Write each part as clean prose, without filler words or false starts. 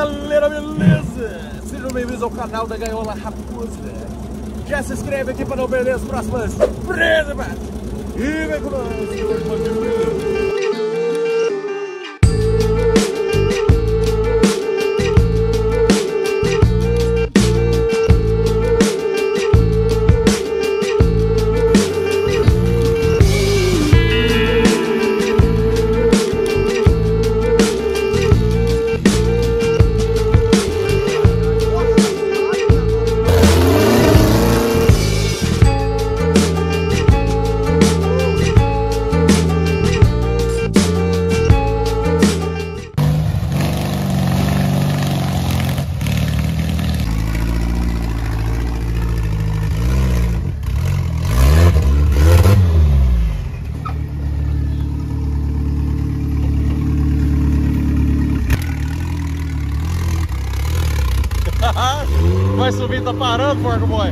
galera, beleza? Sejam bem-vindos ao canal da Gaiola Raposa. Já se inscreve aqui para não perder as próximas surpresas, mano. E vem com nós, que hoje pode ter. Vai subir, tá parando, porco boy.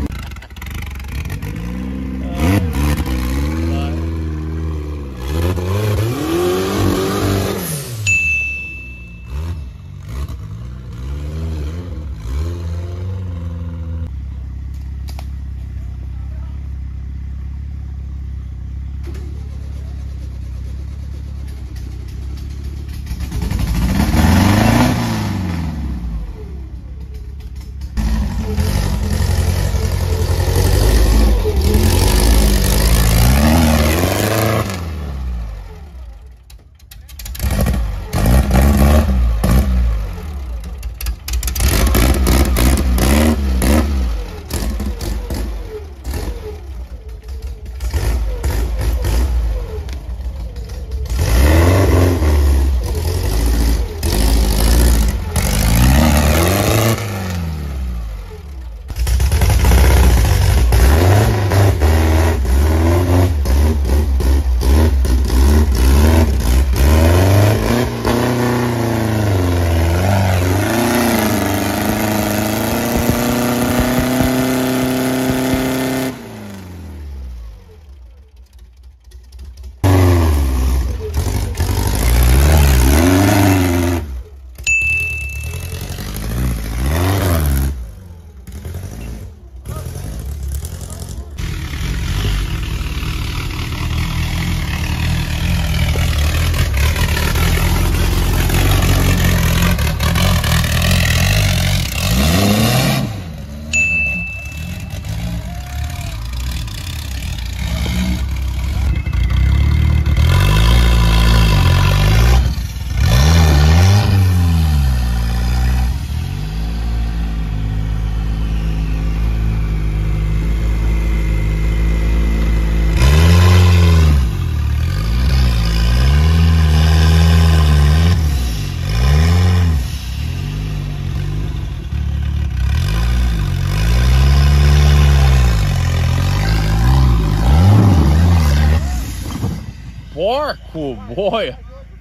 Porco boy,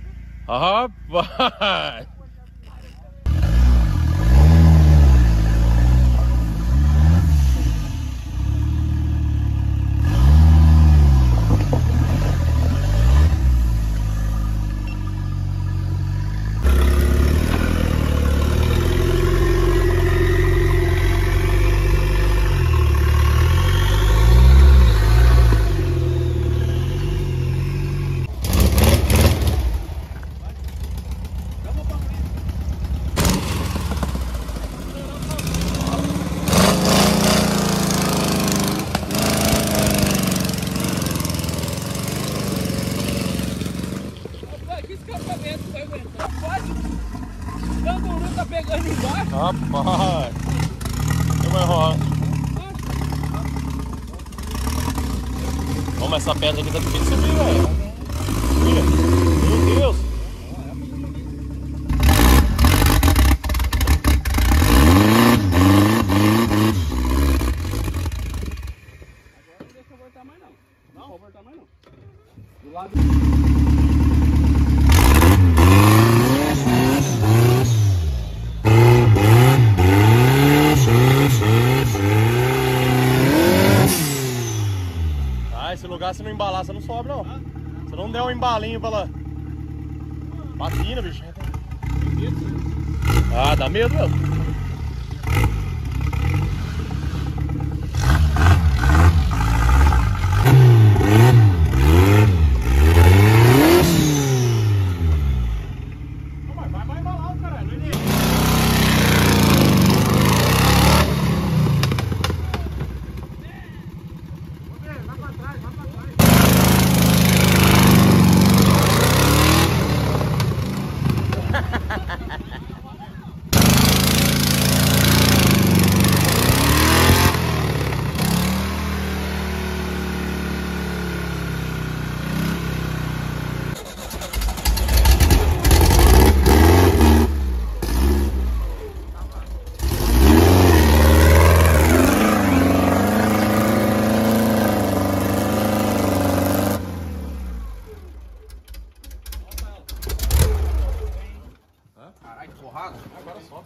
rapaz. Rapaz, não vai rolar. Vamos, essa pedra aqui tá difícil de subir, velho. Meu Deus. Agora não deixa eu voltar mais não. Não vou voltar mais não. Do lado... Esse lugar, se não embalar, você não sobe, não. Se não der um embalinho pra lá. Patina, bicho. Ah, dá medo mesmo. Caralho, que porrada. Agora só.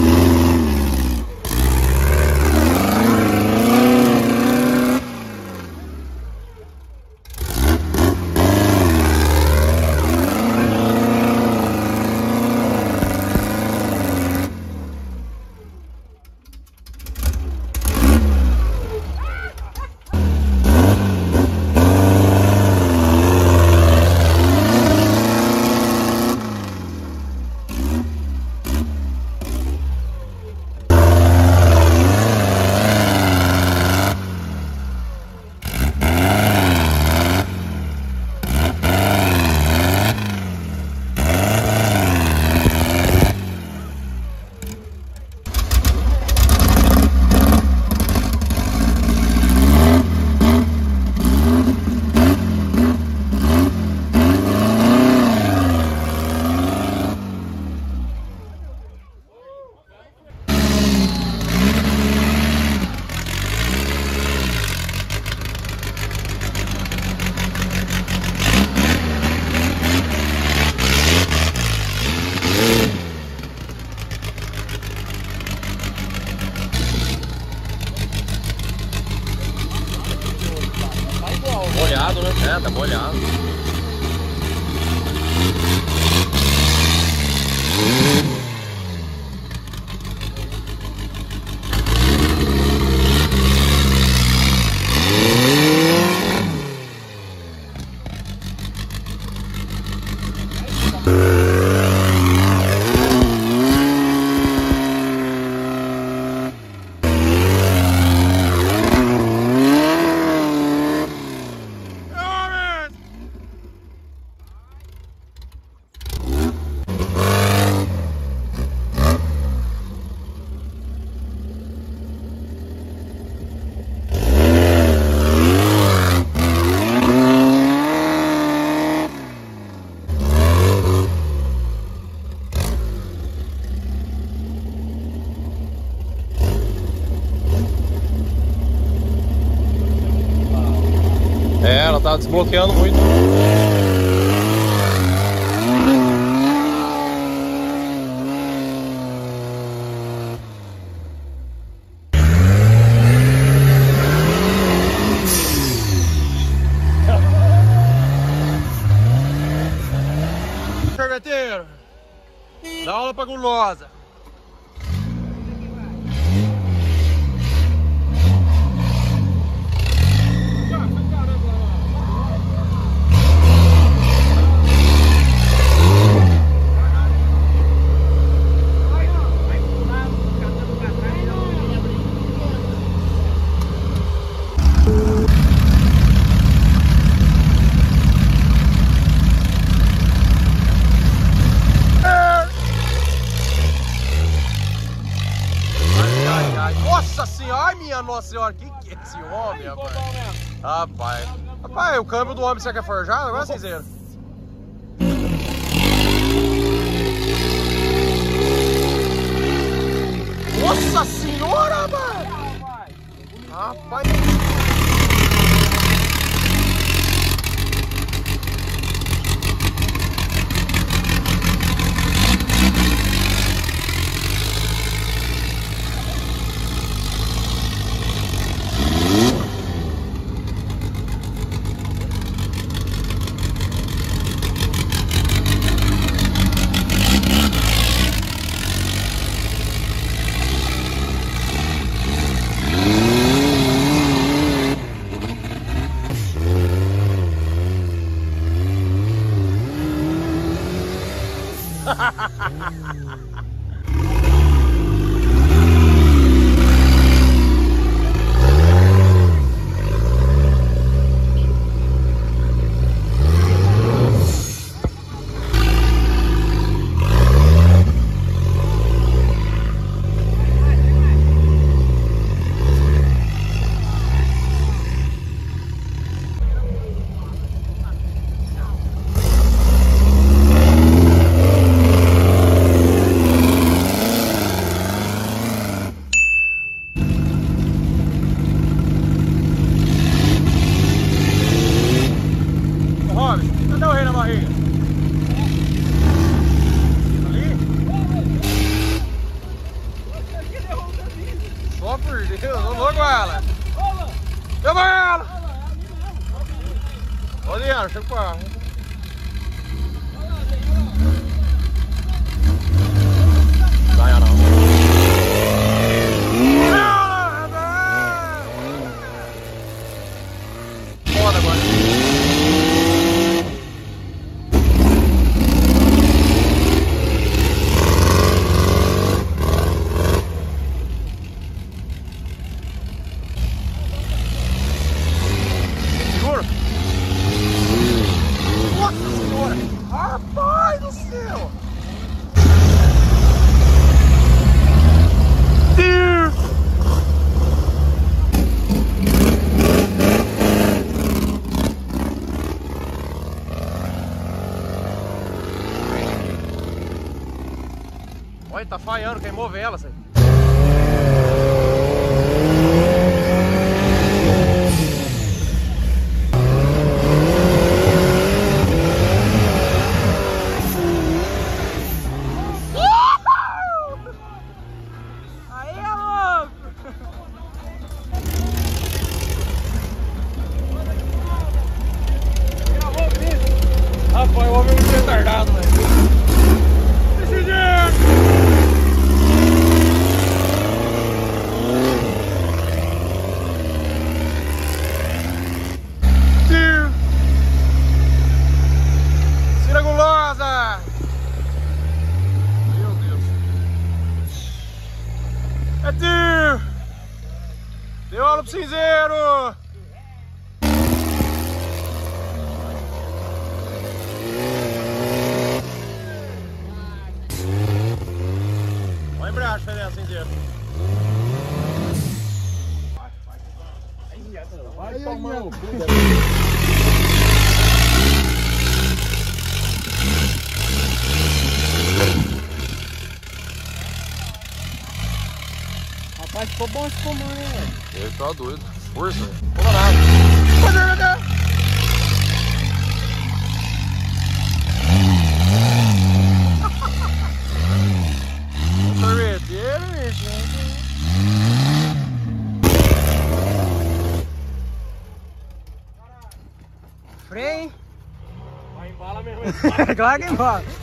Molhado, né? É, tá molhado. É, ela tá desbloqueando muito. Sorveteiro, dá aula pra gulosa. Nossa senhora, ai minha nossa senhora, que é esse homem, rapaz? Rapaz, o câmbio do homem você quer forjado? Agora vocês viram. Nossa senhora, mano! Rapaz. Olha, tá falhando, queimou vela, isso aí. Aí é louco! Rapaz, o homem é muito retardado, velho. Cira gulosa! Meu Deus. É tio! Deu aula pro cinzeiro! Olha a embreagem, Fedel, cinzeiro. Vai tomar o Rapaz, ficou bom esse comando, hein, velho? Ele tá doido. Força, velho. Pula nada. Sorveteiro, bicho. Freio. Vai embala mesmo. Claro que embala.